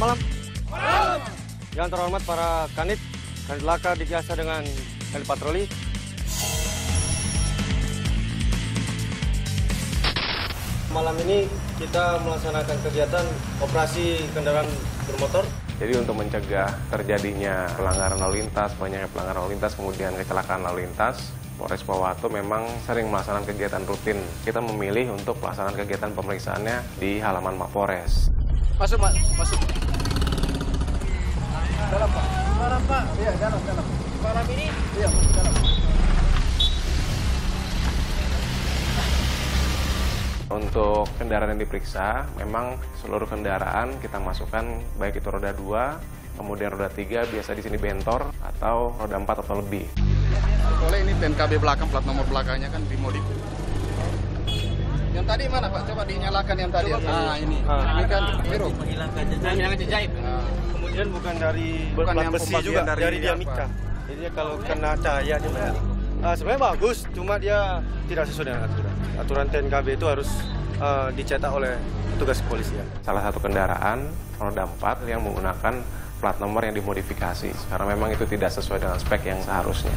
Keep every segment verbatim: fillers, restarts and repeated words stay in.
malam. Malam. Yang terhormat para kanit, kanit laka dibiasa dengan kanit patroli. Malam ini kita melaksanakan kegiatan operasi kendaraan bermotor. Jadi untuk mencegah terjadinya pelanggaran lalu lintas, banyaknya pelanggaran lalu lintas, kemudian kecelakaan lalu lintas, Polres Pohuwato memang sering melaksanakan kegiatan rutin. Kita memilih untuk pelaksanaan kegiatan pemeriksaannya di halaman Mapores. Masuk, Pak. Masuk. Dalam, Pak. Dalam, Pak. Iya, dalam, dalam. Malam ini? Iya, dalam. Untuk kendaraan yang diperiksa, memang seluruh kendaraan kita masukkan, baik itu roda dua, kemudian roda tiga, biasa di sini bentor, atau roda empat atau lebih. Oleh ini T N K B belakang, plat nomor belakangnya kan dimodif. Yang tadi mana, Pak? Coba dinyalakan yang tadi. Ah, ini. Ah. Ini kan biru. Menghilangkan jejak. Ah. Kemudian bukan dari bukan plat yang besi juga, dari, dari diamika. Jadi kalau kena cahaya dia uh, sebenarnya bagus, cuma dia tidak sesuai dengan aturan. Aturan T N K B itu harus uh, dicetak oleh petugas kepolisian. Salah satu kendaraan roda empat yang menggunakan plat nomor yang dimodifikasi, karena memang itu tidak sesuai dengan spek yang seharusnya.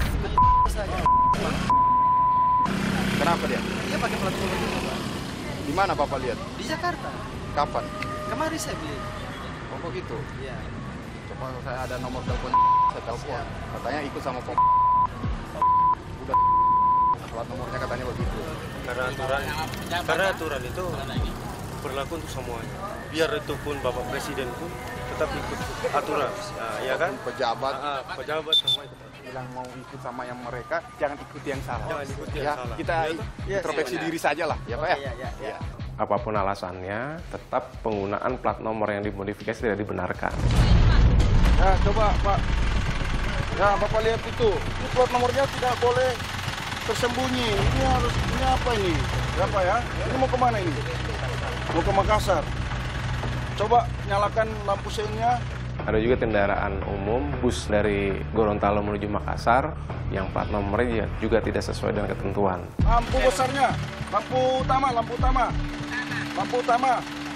Kenapa dia? Dia pakai plat nomor itu, Pak. Di mana Bapak lihat? Di Jakarta. Kapan? Kemarin saya beli. Oh, begitu? Iya. Coba saya ada nomor telepon, saya telepon. Katanya ikut sama pom. Udah plat nomornya katanya begitu. Karena aturan, karena aturan itu berlaku untuk semuanya. Biar itu pun Bapak Presiden pun tetap ikut aturan, nah, ya kan? Pejabat, ah, pejabat semua ikut. Bilang mau ikut sama yang mereka, jangan ikuti yang salah. Jangan ikuti yang ya, salah. Kita ya, introspeksi ya, diri saja lah, ya Pak ya. Ya, ya, ya. Apapun alasannya, tetap penggunaan plat nomor yang dimodifikasi tidak dibenarkan. Ya, coba Pak. Ya, Bapak lihat itu. Ini plat nomornya tidak boleh tersembunyi. Ini harus, ini apa ini? Ya Pak ya? Ini mau kemana ini? Mau ke Makassar. Coba nyalakan lampu seinnya. Ada juga kendaraan umum, bus dari Gorontalo menuju Makassar, yang plat nomornya juga tidak sesuai dengan ketentuan. Lampu besarnya, lampu utama, lampu utama. Lampu utama.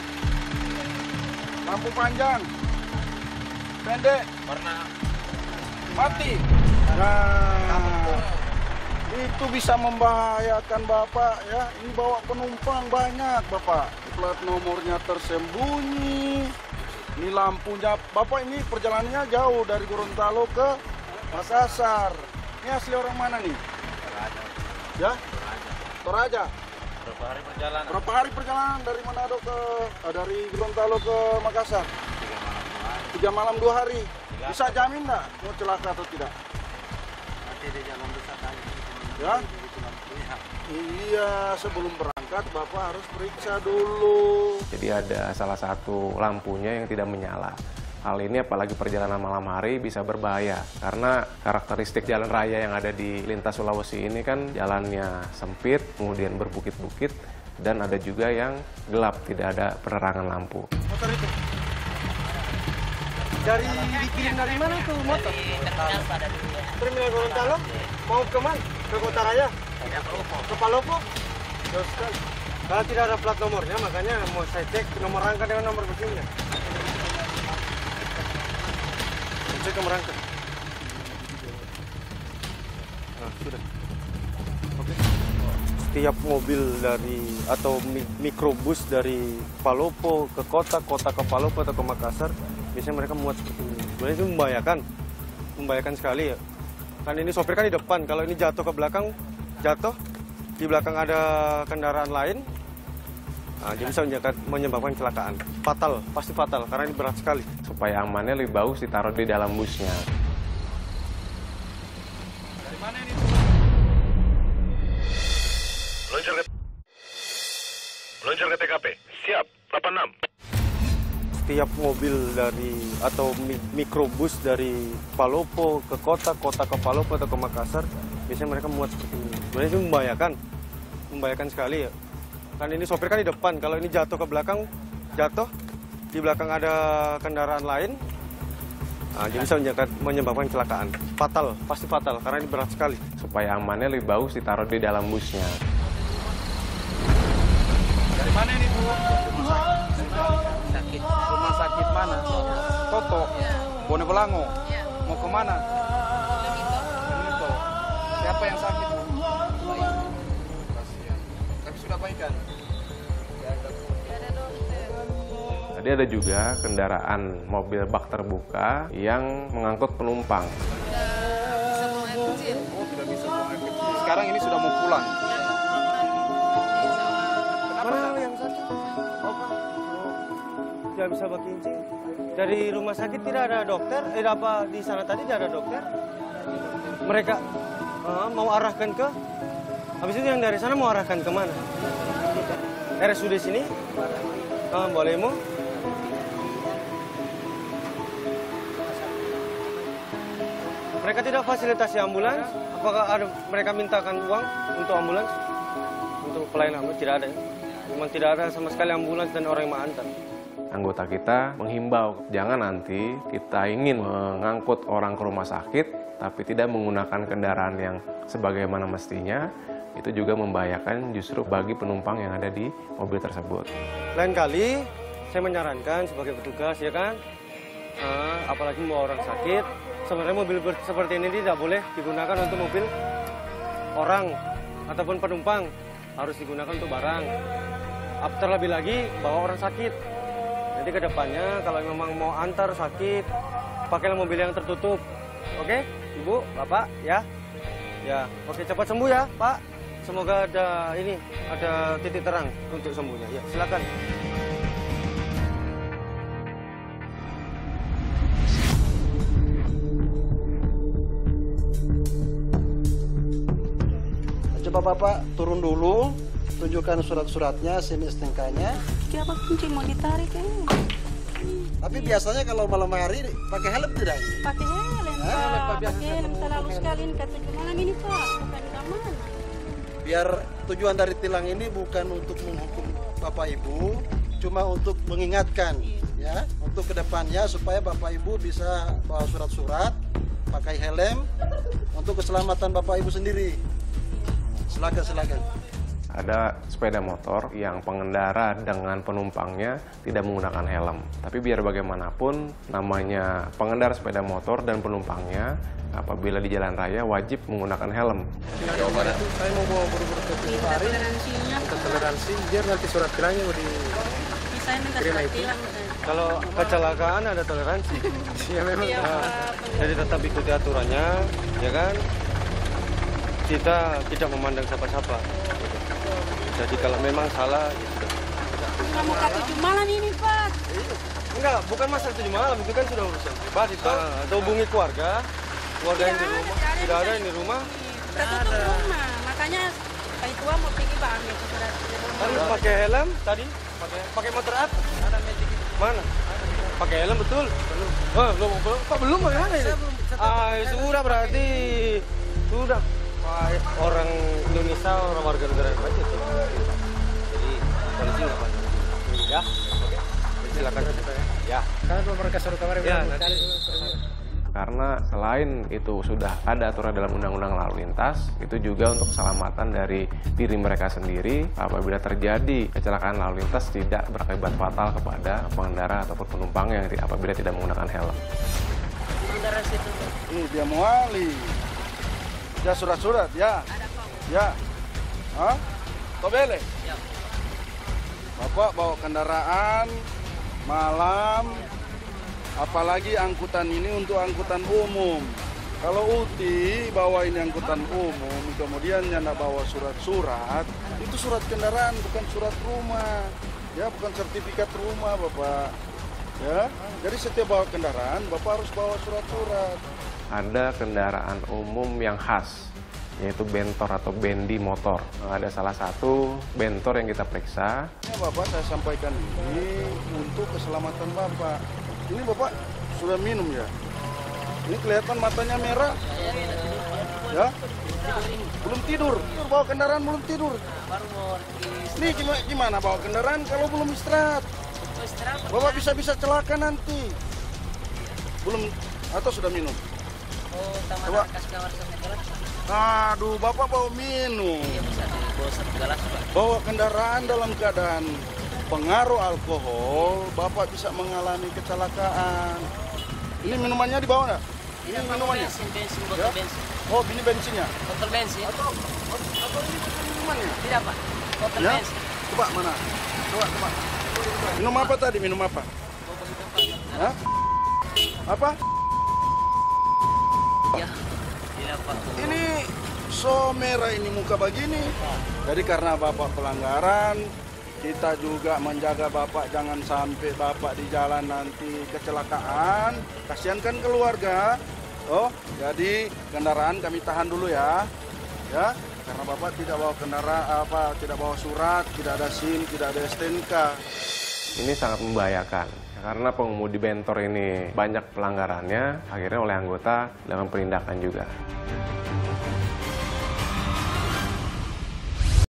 Lampu panjang. Pendek. Warna mati. Nah, itu bisa membahayakan Bapak ya. Ini bawa penumpang banyak Bapak. Plat nomornya tersembunyi. Ini lampunya. Bapak ini perjalanannya jauh dari Gorontalo ke Makassar. Ini asli orang mana nih? Toraja. Ya? Toraja. Berapa hari perjalanan? Berapa hari perjalanan dari Manado ke eh, dari Gorontalo ke Makassar? Tiga malam dua hari. Tiga malam dua hari. Bisa jamin nggak mau celaka atau tidak? Nanti di jalan besar tadi. Ya? Iya. Iya, sebelum berangkat Bapak harus periksa dulu. Jadi ada salah satu lampunya yang tidak menyala. Hal ini apalagi perjalanan malam hari bisa berbahaya karena karakteristik jalan raya yang ada di lintas Sulawesi ini kan jalannya sempit, kemudian berbukit-bukit, dan ada juga yang gelap, tidak ada penerangan lampu. Motor itu dari dikirim dari mana tuh motor? Terminal Gorontalo. Mau ke mana? Ke Kota Raya? Ke Palopo? Jauh sekali. Kalau tidak ada plat nomornya, makanya mau saya cek nomor rangka dengan nomor mesinnya. Cek nomor rangka. Nah, sudah. Oke. Setiap mobil dari atau mikrobus dari Palopo ke kota, kota ke Palopo atau ke Makassar, biasanya mereka muat seperti ini. Sebenarnya itu membahayakan, membahayakan sekali ya. Kan ini sopir kan di depan, kalau ini jatuh ke belakang, jatuh, di belakang ada kendaraan lain, nah, dia bisa menyebabkan kecelakaan. Fatal, pasti fatal, karena ini berat sekali. Supaya amannya lebih bagus ditaruh di dalam busnya. Dari mana ini? Meluncur ke, meluncur ke T K P. Siap, delapan enam. Setiap mobil dari atau mikrobus dari Palopo ke kota, kota ke Palopo atau ke Makassar, biasanya mereka muat seperti ini. Sebenarnya itu membahayakan, membahayakan sekali ya. Kan ini sopir kan di depan, kalau ini jatuh ke belakang, jatuh, di belakang ada kendaraan lain, nah, dia bisa menyebabkan kecelakaan. Fatal, pasti fatal, karena ini berat sekali. Supaya amannya lebih bagus ditaruh di dalam busnya. Dari mana ini Bu? Dari mana? sakit. Rumah sakit mana? Toto, Bone Belango. Mau kemana? Benito. Siapa yang sakit? Kasihan. Tapi sudah baikan. Tadi ada juga kendaraan mobil bak terbuka yang mengangkut penumpang. Oh, tidak bisa buang air kecil. Sekarang ini sudah mau pulang. Mana yang sakit? Oh, Pak. Tidak bisa berkincing. Dari rumah sakit tidak ada dokter. Eh, apa di sana tadi tidak ada dokter? Mereka uh, mau arahkan ke? Habis itu yang dari sana mau arahkan ke mana? R S U D sini? Uh, boleh mau? Mereka tidak fasilitasi ambulans? Apakah ada mereka mintakan uang untuk ambulans? Untuk pelayanan ambulans tidak ada. Memang tidak ada sama sekali ambulans dan orang yang mengantar. Anggota kita menghimbau, jangan nanti kita ingin mengangkut orang ke rumah sakit, tapi tidak menggunakan kendaraan yang sebagaimana mestinya, itu juga membahayakan justru bagi penumpang yang ada di mobil tersebut. Lain kali, saya menyarankan sebagai petugas, ya kan, uh, apalagi mau orang sakit, sebenarnya mobil seperti ini tidak boleh digunakan untuk mobil orang ataupun penumpang, harus digunakan untuk barang. Terlebih lagi bawa orang sakit. Nanti ke depannya kalau memang mau antar sakit, pakailah mobil yang tertutup. Oke, Ibu, Bapak, ya. Ya, oke, cepat sembuh ya, Pak. Semoga ada ini, ada titik terang untuk sembuhnya. Ya, silakan. Coba Bapak turun dulu, tunjukkan surat-suratnya, SIM S T N K-nya. Siapa kunci mau ditarik ya? Tapi biasanya kalau malam hari pakai helm tidak? Pakai helm, Pak. Pakai helm terlalu sekali ini ke tujuh malam ini, Pak. Bukan keamanan. Biar tujuan dari tilang ini bukan untuk menghukum Bapak Ibu, cuma untuk mengingatkan, ya, untuk kedepannya supaya Bapak Ibu bisa bawa surat-surat, pakai helm untuk keselamatan Bapak Ibu sendiri. Silakan, silakan. Ada sepeda motor yang pengendara dengan penumpangnya tidak menggunakan helm. Tapi biar bagaimanapun, namanya pengendara sepeda motor dan penumpangnya apabila di jalan raya wajib menggunakan helm. Jawaban itu saya mau bawa buru-buru ke Minta Hari, toleransinya. minta toleransi, biar nanti surat tilangnya mau di... Saya minta surat tilang. Kalau kecelakaan ada toleransi. Ya memang. Iya, Nah, Pak. jadi tetap ikuti aturannya, ya kan? Kita tidak memandang siapa-siapa. Jadi kalau memang salah, ya sudah. Nggak mau ke tujuh malam ini, Pak. Enggak, bukan masalah tujuh malam, itu kan sudah urusan pribadi. Ah, atau hubungi keluarga, keluarga yang di rumah. Tidak ada yang di rumah. Tertutup rumah, makanya Pak Itua mau pergi Pak ambil surat. Tadi pakai helm, tadi pakai pakai motor apa? Ada magic itu. Mana? Pakai helm betul? Belum. Oh, belum, belum. Kok belum bagaimana ini? Ah, sudah berarti sudah. Wah, orang Indonesia, orang warga negara yang baik itu. Jadi polisi nggak banyak. Ya, oke. Silakan kita ya. Ya. Karena mereka suruh kemarin. Ya, nanti. Karena selain itu sudah ada aturan dalam Undang-Undang Lalu Lintas, itu juga untuk keselamatan dari diri mereka sendiri apabila terjadi kecelakaan lalu lintas tidak berakibat fatal kepada pengendara ataupun penumpang yang apabila tidak menggunakan helm. Ini dia muali. Ya surat-surat, ya. Ya. Hah? Tobele? Ya. Bapak bawa kendaraan malam, apalagi angkutan ini untuk angkutan umum. Kalau U T I bawa ini angkutan umum, kemudian nyanda bawa surat-surat, itu surat kendaraan bukan surat rumah. Ya, bukan sertifikat rumah, Bapak. Ya. Jadi setiap bawa kendaraan, Bapak harus bawa surat-surat. Ada kendaraan umum yang khas, yaitu bentor atau bendi motor. Ada salah satu bentor yang kita periksa. Ya, Bapak, saya sampaikan ini untuk keselamatan Bapak. Ini Bapak sudah minum ya? Ini kelihatan matanya merah. Ya? Belum tidur. Bawa kendaraan belum tidur. Ini gimana, gimana bawa kendaraan kalau belum istirahat? Bapak bisa-bisa celaka nanti. Belum atau sudah minum? Coba. Aduh, Bapak bawa minum. Bawa kendaraan dalam keadaan pengaruh alkohol, Bapak bisa mengalami kecelakaan. Ini minumannya di bawah nggak? Ini minumannya? Bensin, bensin, Ya? botol bensin. Oh, ini bensinnya? Botol bensin. Atau, atau ini bukan minumannya? Tidak, Pak. Botol Ya? bensin. Coba, mana? Coba, coba. Minum apa tadi? Minum apa? Hah? Apa? Ya. Tidak, Pak. Ini so merah ini muka begini. Jadi karena Bapak pelanggaran, kita juga menjaga Bapak jangan sampai Bapak di jalan nanti kecelakaan. Kasihan kan keluarga. Oh, jadi kendaraan kami tahan dulu ya. Ya, karena Bapak tidak bawa kendaraan apa, tidak bawa surat, tidak ada SIM, tidak ada S T N K. Ini sangat membahayakan karena pengemudi bentor ini banyak pelanggarannya, akhirnya oleh anggota dengan penindakan juga.